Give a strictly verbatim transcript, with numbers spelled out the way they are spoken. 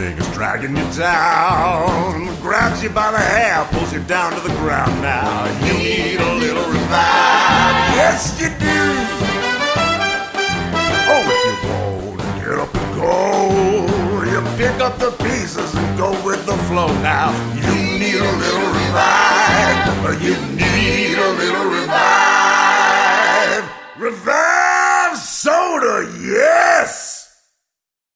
everything is dragging you down. Grabs you by the hair, pulls you down to the ground. Now you need a little revive. Yes, you do. Oh, if you won't get up and go, you pick up the pieces and go with the flow. Now you need a little revive. You need